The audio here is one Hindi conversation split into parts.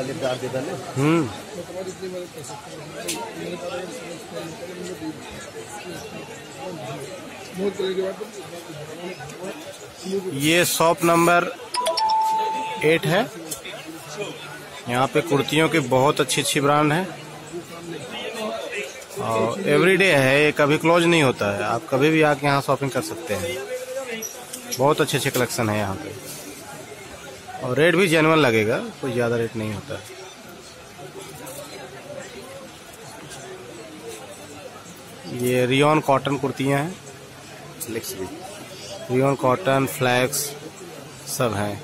ये शॉप नंबर 8 है। यहाँ पे कुर्तियों के बहुत अच्छी ब्रांड है और एवरीडे है, ये कभी क्लोज नहीं होता है। आप कभी भी आके यहाँ शॉपिंग कर सकते हैं। बहुत अच्छे कलेक्शन है यहाँ पे और रेट भी जेन्युइन लगेगा, कोई ज़्यादा रेट नहीं होता है। ये रियोन कॉटन कुर्तियाँ हैं, रियोन कॉटन फ्लैक्स सब हैं।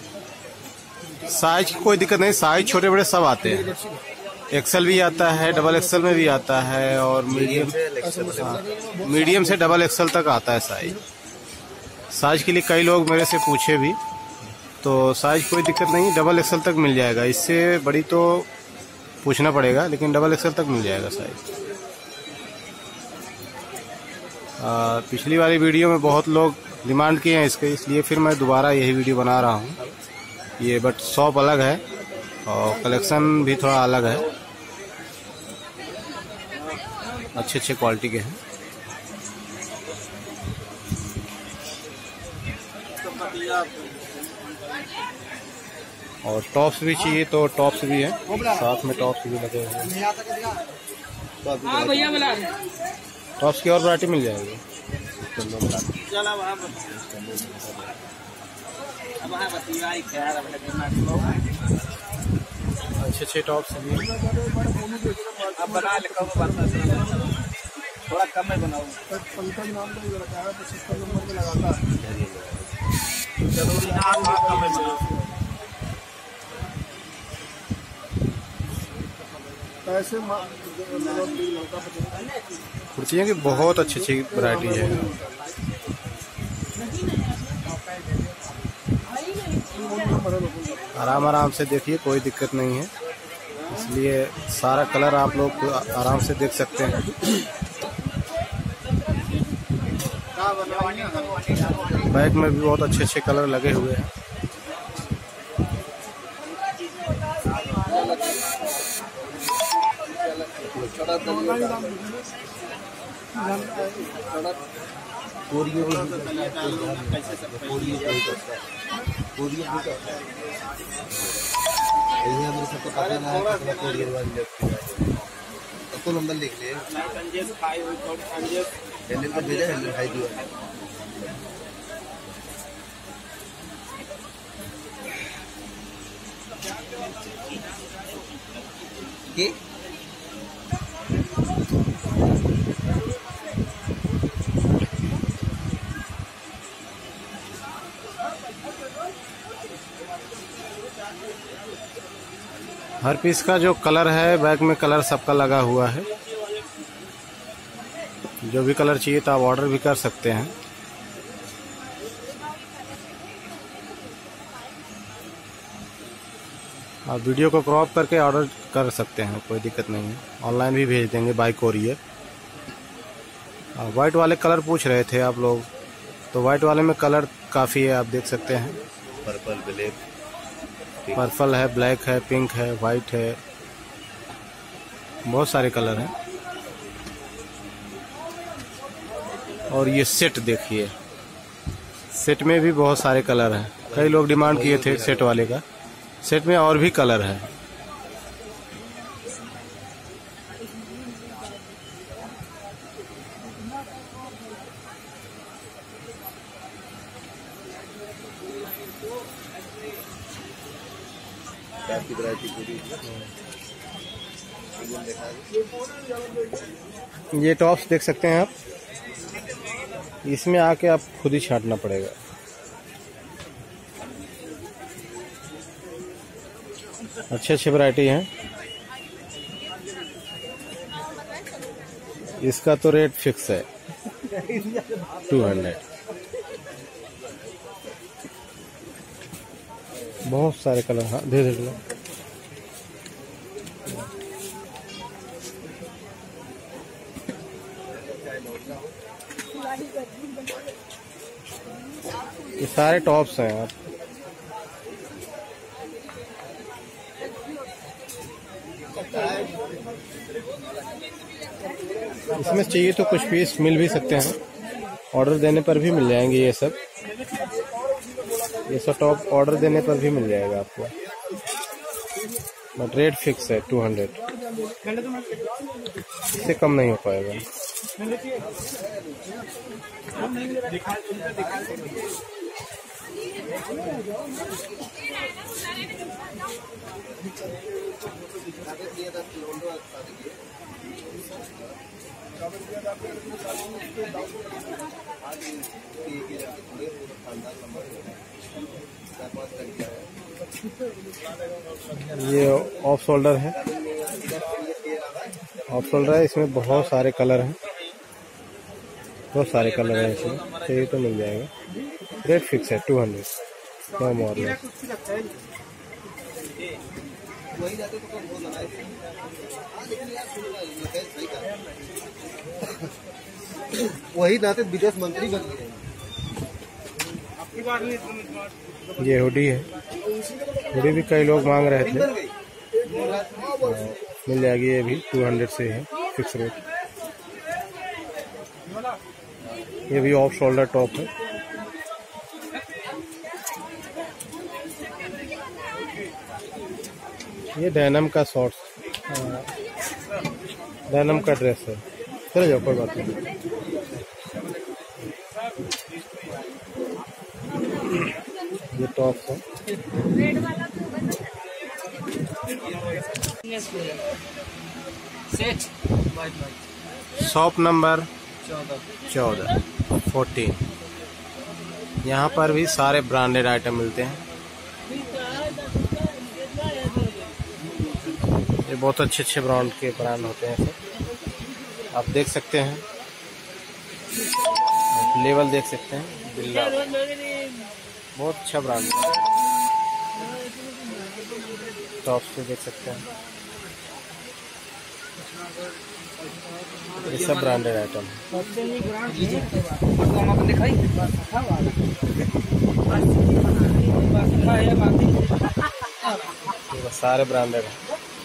साइज की कोई दिक्कत नहीं, साइज छोटे बड़े सब आते हैं। एक्सेल भी आता है, डबल एक्सेल में भी आता है और मीडियम से डबल एक्सेल तक आता है साइज। साइज के लिए कई लोग मेरे से पूछे भी, तो साइज कोई दिक्कत नहीं, डबल एक्सेल तक मिल जाएगा। इससे बड़ी तो पूछना पड़ेगा, लेकिन डबल एक्सेल तक मिल जाएगा साइज। पिछली वाली वीडियो में बहुत लोग डिमांड किए हैं इसके, इसलिए फिर मैं दोबारा यही वीडियो बना रहा हूँ। ये बट शॉप अलग है और कलेक्शन भी थोड़ा अलग है, अच्छे क्वालिटी के हैं। और टॉप्स भी चाहिए तो टॉप्स भी है, साथ में टॉप्स भी लगे हुए हैं। टॉप्स की और वैरायटी मिल जाएगी। अच्छे टॉप्स भी थोड़ा कम में बनाओ। कुर्तियों की बहुत अच्छी वैरायटी है। आराम से देखिए, कोई दिक्कत नहीं है, इसलिए सारा कलर आप लोग आराम से देख सकते हैं। बैक में भी बहुत अच्छे कलर लगे हुए हैं। तो नंबर लिख ले, हैंडल का भेजा, हैंडल हाई दिया। हर पीस का जो कलर है, बैग में कलर सबका लगा हुआ है। जो भी कलर चाहिए तो आप ऑर्डर भी कर सकते हैं। आप वीडियो को क्रॉप करके ऑर्डर कर सकते हैं, कोई दिक्कत नहीं है। ऑनलाइन भी भेज देंगे बाय कोरियर। वाइट वाले कलर पूछ रहे थे आप लोग, तो वाइट वाले में कलर काफ़ी है, आप देख सकते हैं। पर्पल, ब्लैक, पर्पल है, ब्लैक है, पिंक है, वाइट है, बहुत सारे कलर हैं। और ये सेट देखिए, सेट में भी बहुत सारे कलर हैं। कई लोग डिमांड किए थे सेट वाले का। सेट में और भी कलर है। ये टॉप्स देख सकते हैं आप, इसमें आके आप खुद ही छांटना पड़ेगा। अच्छे वैरायटी हैं। इसका तो रेट फिक्स है 200। बहुत सारे कलर, हाँ धीरे धीरे। ये सारे टॉप्स हैं आप। इसमें चाहिए तो कुछ पीस मिल भी सकते हैं, ऑर्डर देने पर भी मिल जाएंगे ये सब टॉप ऑर्डर देने पर भी मिल जाएगा आपको, बट रेट फिक्स है 200, इससे कम नहीं हो पाएगा। ये ऑफ शोल्डर है, इसमें बहुत सारे कलर हैं, बहुत सारे कलर हैं इसमें, चाहिए तो मिल जाएगा। रेट फिक्स है 200, नो मोर लेस। वही नाते विदेश मंत्री बन गए। ये हुडी है, हुडी भी कई लोग मांग रहे थे, मिल जाएगी। ये भी 200 से है फिक्स रेट। ये भी ऑफ शोल्डर टॉप है, ये डेनिम का शॉर्ट्स, डेनिम का ड्रेस है। चले जाओ, कोई बात नहीं। ये टॉप है, शॉप नंबर 14। यहाँ पर भी सारे ब्रांडेड आइटम मिलते हैं। ये बहुत अच्छे ब्रांड होते हैं सब, आप देख सकते हैं, लेवल देख सकते हैं, बिल्ला बहुत अच्छा ब्रांड है। टॉप से देख सकते हैं, ये सब ब्रांडेड आइटम है, सारे ब्रांडेड है।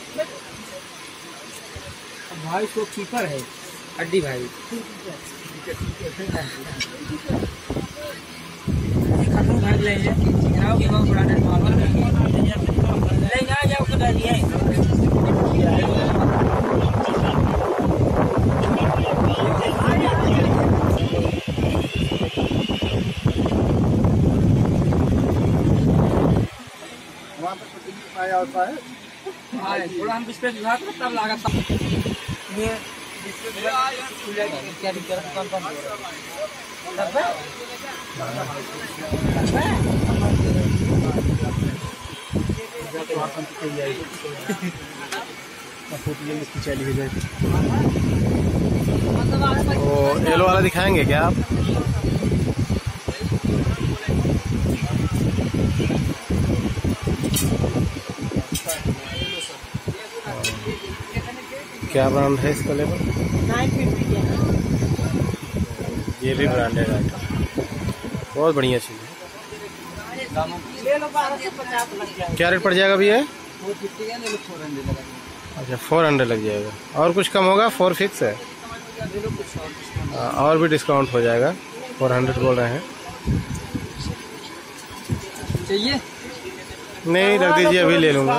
भाई तो कीपर है हड्डी भाई, भाग लेंगे थोड़ा हम स्पेस विभाग में तब लागत ये क्या दिक्कत कौन तो येलो वाला दिखाएंगे क्या आप? क्या ब्रांड है इसका लेवल? 950। ये भी ब्रांडेड आइटम, बहुत बढ़िया चीज़ है। क्या रेट पड़ जाएगा भैया? अच्छा 400 लग जाएगा, और कुछ कम होगा? 4 फिक्स है, और भी डिस्काउंट हो जाएगा। 400 बोल रहे हैं। चाहिए? नहीं, रख दीजिए, अभी ले लूँगा।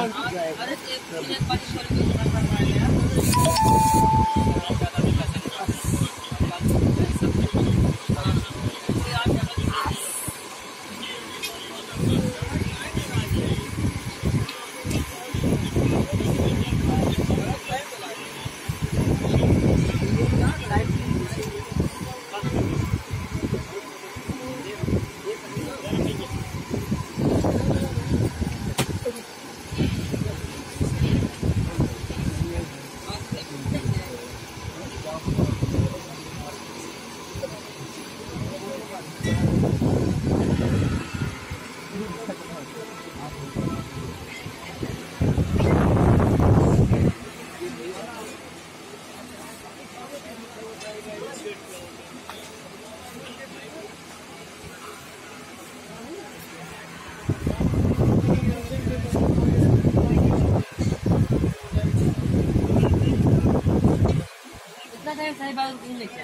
सही बात नहीं लेके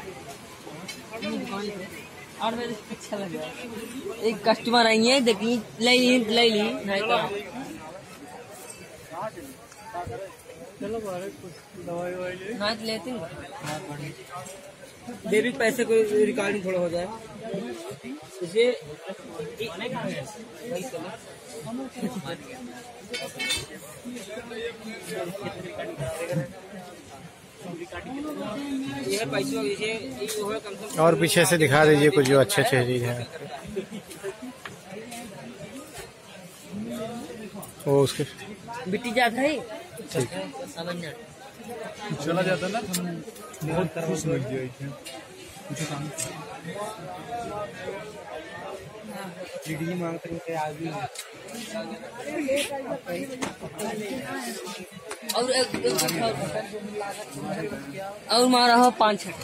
और मेरे अच्छा लगा एक कस्टमर आई है देखी ले ली नहीं तो चलो नहीं तो लेती बेबी पैसे को रिकॉर्डिंग थोड़ा हो जाए इसे ये पैसे ये कम से और पीछे से दिखा दीजिए कुछ जो अच्छे अच्छे चीज है वो उसके बिटी जाता है ठीक चला जाता ना बहुत खुश मिल गया कुछ काम वीडियो मांगते हैं आदमी और मारा हो 5 छठ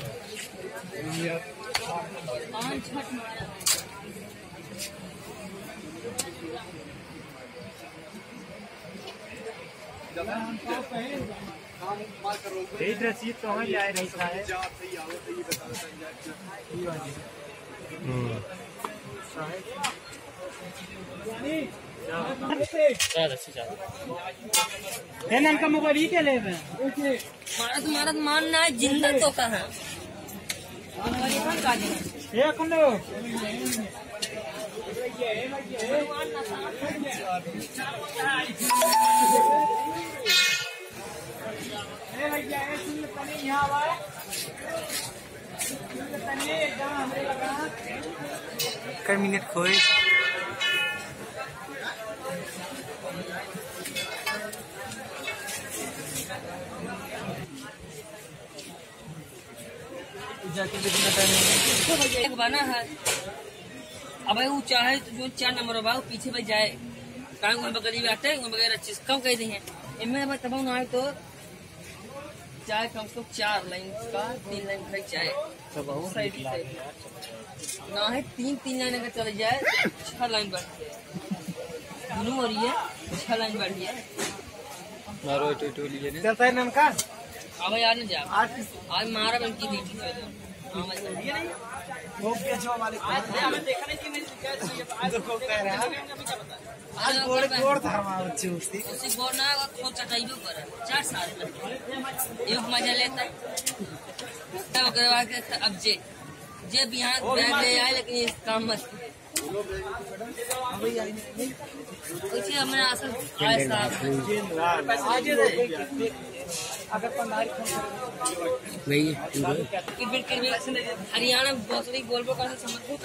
रसीद तो वहाँ ले रही है नाम का मोबाइल ही क्या ले मारा तो मानना है जिंदा तो कहा कर मिनट खोए बना है अब वो चाहे तो जो 4 नंबर बा पीछे पे जाए काम बकरी बैठे वगैरह चीज कम कह दी है इनमें तब ना तो चाहे कम से कम 4 लाइन का 3 लाइन का चाहे ना है 3 लाइन का चल जाए 6 लाइन बढ़ती है दोनों हो रही है 6 लाइन बढ़ी है चलता है नाम का अब यार ना जा आज मारा बन की बेटी उसी बोर ना खोल चटाइबे पर 4 साल एक मजा लेता अब जे बिहार बैग ले आए लेकिन इस काम मत उसी हमारे असल हरियाणा बहुत बोलबो कर समझ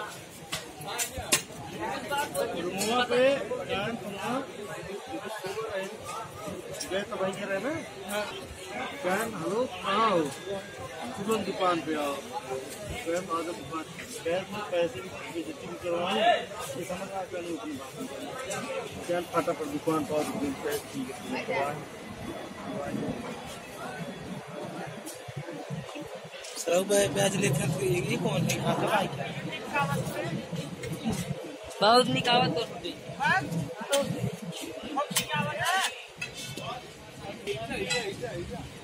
हेलो कहाँ हो तुरंत दुकान पे आओ स्वयं आधा दुकान गैस में पैसे भी करवाए ये समझ आ गया नहीं उतनी बात चल फटाफट दुकान पर ठीक है सर ब्याज लेते ये कौन बहुत निकावत तो